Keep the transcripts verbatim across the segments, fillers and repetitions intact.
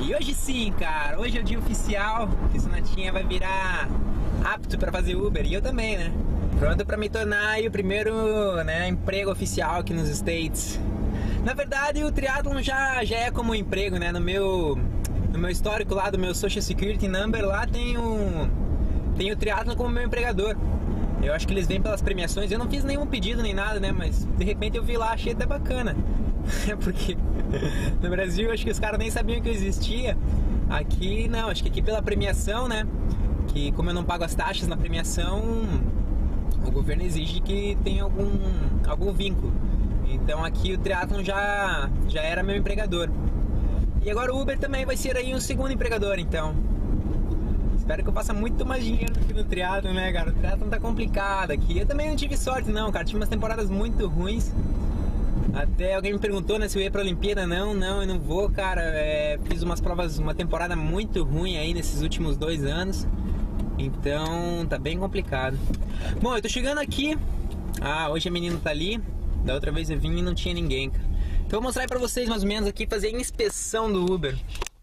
E hoje sim, cara, hoje é o dia oficial que o Sonatinha vai virar apto para fazer Uber, e eu também, né? Pronto para me tornar aí o primeiro, né, emprego oficial aqui nos States. Na verdade, o triathlon já, já é como um emprego, né? No meu, no meu histórico lá do meu Social Security Number, lá tem o, tem o triathlon como meu empregador. Eu acho que eles vêm pelas premiações. Eu não fiz nenhum pedido nem nada, né? Mas de repente eu vi lá, achei até bacana. Porque no Brasil eu acho que os caras nem sabiam que eu existia. Aqui não, acho que aqui pela premiação, né? Que como eu não pago as taxas na premiação, o governo exige que tenha algum, algum vínculo. Então aqui o triathlon já, já era meu empregador. E agora o Uber também vai ser aí um segundo empregador, então. Espero que eu faça muito mais dinheiro do que no triathlon, né, cara? O triathlon tá complicado aqui. Eu também não tive sorte, não, cara. Tive umas temporadas muito ruins. Até alguém me perguntou, né, se eu ia pra Olimpíada. Não, não, eu não vou, cara. É, fiz umas provas, uma temporada muito ruim aí nesses últimos dois anos. Então, tá bem complicado. Bom, eu tô chegando aqui. Ah, hoje a menina tá ali. Da outra vez eu vim e não tinha ninguém, cara. Então eu vou mostrar aí pra vocês mais ou menos aqui, fazer a inspeção do Uber.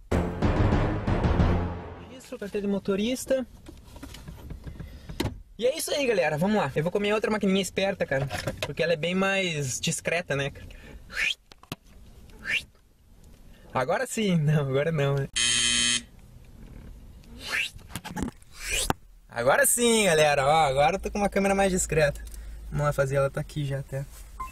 Registro, carteira de motorista. E é isso aí, galera. Vamos lá. Eu vou comer outra maquininha esperta, cara. Porque ela é bem mais discreta, né, cara? Agora sim. Não, agora não, né? Agora sim, galera. Ó, agora eu tô com uma câmera mais discreta. Vamos lá fazer. Ela tá aqui já até.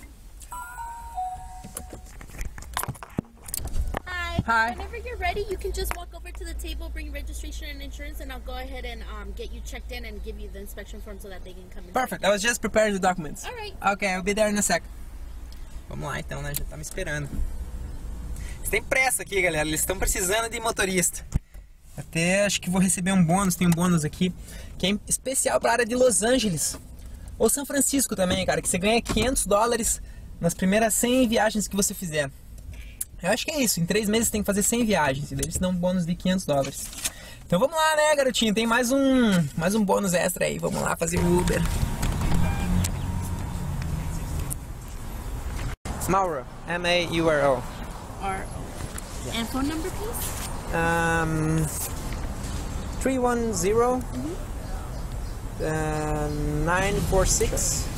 Hi. Whenever you're ready, you can just walk over to the table, bring registration and insurance, and I'll go ahead and um, get you checked in and give you the inspection form so that they can come in. Perfect. I was just preparing the documents. All right. Okay, I'll be there in a sec. Vamos lá então, né? Já tá me esperando. Eles têm pressa aqui, galera. Eles estão precisando de motorista. Até acho que vou receber um bônus. Tem um bônus aqui que é especial para a área de Los Angeles. Ou São Francisco também, cara. Que você ganha quinhentos dólares nas primeiras cem viagens que você fizer. Eu acho que é isso, em três meses tem que fazer cem viagens, e daí eles dão um bônus de quinhentos dólares. Então vamos lá, né, garotinho, tem mais um, mais um bônus extra aí, vamos lá fazer o Uber. Mauro, M A U R O. R O. And phone number, please? Um, three one zero, nine four six.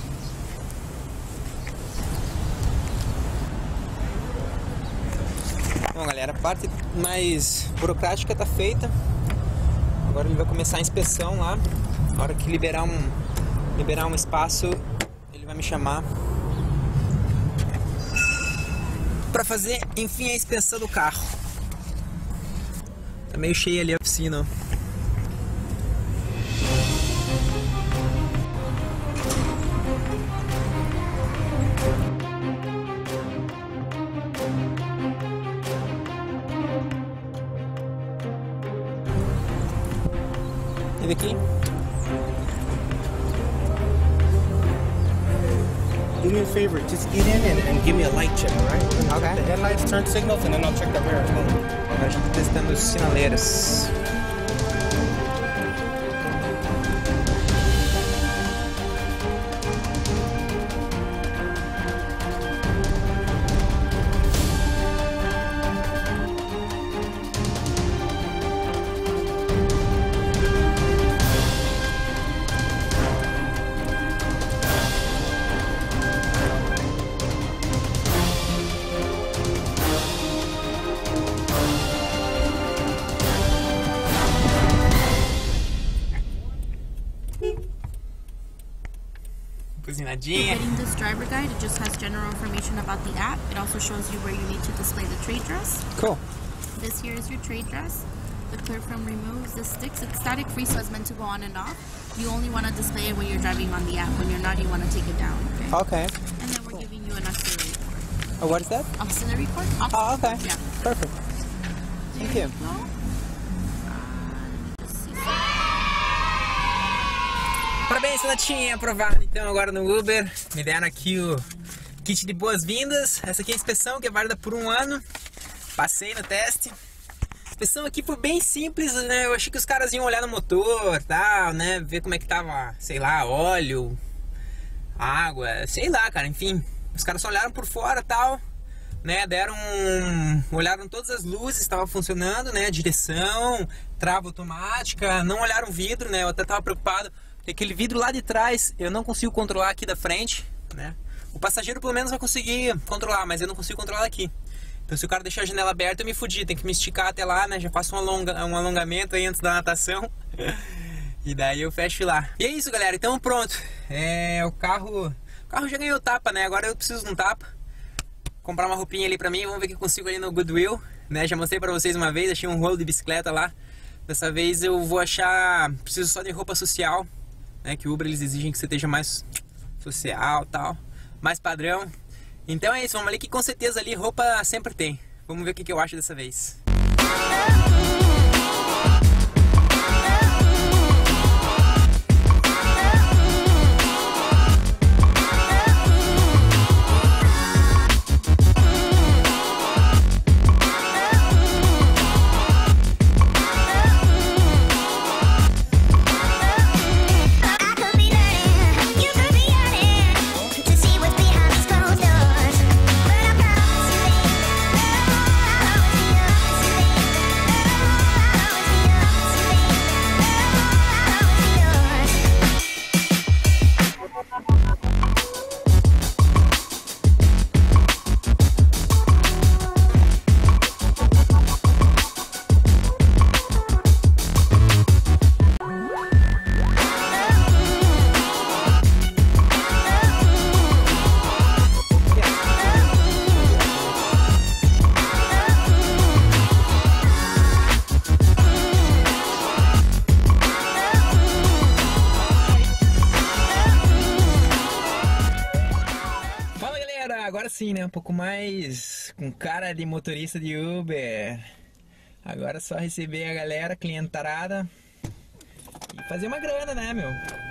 Bom, galera, a parte mais burocrática tá feita. Agora ele vai começar a inspeção lá. Na hora que liberar um, liberar um espaço, ele vai me chamar pra fazer, enfim, a inspeção do carro. Tá meio cheia ali a oficina. Aqui. Do me a favor, just get in and, and give me a light check, alright? Okay. The headlights, turn signals, and then I'll check the rear as well. A gente testando os sinaleiros. Cozinadinha. Getting this driver guide, it just has general information about the app. It also shows you where you need to display the trade dress. Cool. This here is your trade dress. The clear film removes the sticks. It's static free, so it's meant to go on and off. You only want to display it when you're driving on the app. When you're not, you want to take it down. Okay. Okay. And then we're cool. giving you an auxiliary port. Oh, what is that? Auxiliary port? Auxiliary Oh, okay. port, yeah. Perfect. Thank you. Parabéns, Sonatinha, aprovado. Então agora no Uber, me deram aqui o kit de boas-vindas. Essa aqui é a inspeção que é válida por um ano. Passei no teste. A inspeção aqui foi bem simples, né? Eu achei que os caras iam olhar no motor, tal, né? Ver como é que tava, sei lá, óleo, água, sei lá, cara, enfim. Os caras só olharam por fora, tal. né? Deram um... olharam todas as luzes, estava funcionando, né? Direção, trava automática, não olharam o vidro, né? Eu até estava preocupado, porque aquele vidro lá de trás eu não consigo controlar aqui da frente, né? O passageiro pelo menos vai conseguir controlar, mas eu não consigo controlar aqui. Então se o cara deixar a janela aberta eu me fudi, tem que me esticar até lá, né? Já faço um, alonga... um alongamento aí antes da natação. E daí eu fecho lá. E é isso, galera, então pronto. É, o carro... O carro já ganhou tapa, né? Agora eu preciso de um tapa. Comprar uma roupinha ali pra mim, vamos ver o que eu consigo ali no Goodwill, né? Já mostrei pra vocês uma vez, achei um rolo de bicicleta lá. Dessa vez eu vou achar... Preciso só de roupa social, né? Que o Uber eles exigem que você esteja mais social e tal. Mais padrão. Então é isso, vamos ali que com certeza ali roupa sempre tem. Vamos ver o que, que eu acho dessa vez. Agora sim, né? Um pouco mais com cara de motorista de Uber. Agora é só receber a galera, clientarada e fazer uma grana, né, meu?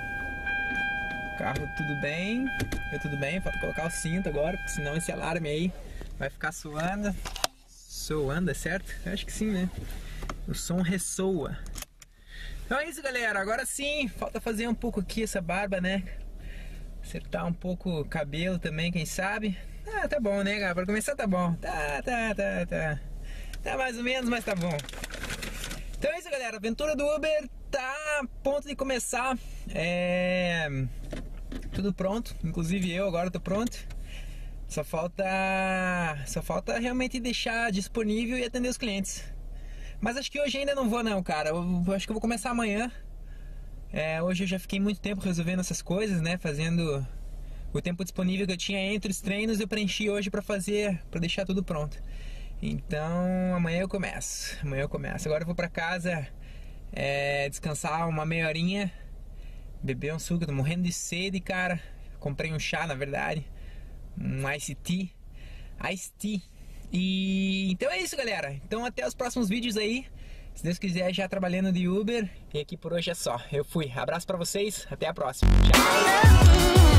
Carro tudo bem, eu tudo bem, falta colocar o cinto agora, porque senão esse alarme aí vai ficar soando. Soando, é certo? Eu acho que sim, né? O som ressoa. Então é isso, galera. Agora sim, falta fazer um pouco aqui essa barba, né? Acertar um pouco o cabelo também, quem sabe. Ah, tá bom, né, cara? Pra começar tá bom. Tá, tá, tá, tá. Tá mais ou menos, mas tá bom. Então é isso, galera. A aventura do Uber tá a ponto de começar. É... Tudo pronto. Inclusive eu agora tô pronto. Só falta... Só falta realmente deixar disponível e atender os clientes. Mas acho que hoje ainda não vou não, cara. Eu acho que eu vou começar amanhã. É, hoje eu já fiquei muito tempo resolvendo essas coisas, né? Fazendo o tempo disponível que eu tinha entre os treinos, eu preenchi hoje pra fazer, pra deixar tudo pronto. Então amanhã eu começo. Amanhã eu começo. Agora eu vou pra casa é, descansar uma meia horinha, beber um suco. Eu tô morrendo de sede, cara. Comprei um chá, na verdade, um Ice Tea. Ice Tea. E então é isso, galera. Então até os próximos vídeos aí. Se Deus quiser, já trabalhando de Uber. E aqui por hoje é só. Eu fui. Abraço pra vocês. Até a próxima. Tchau.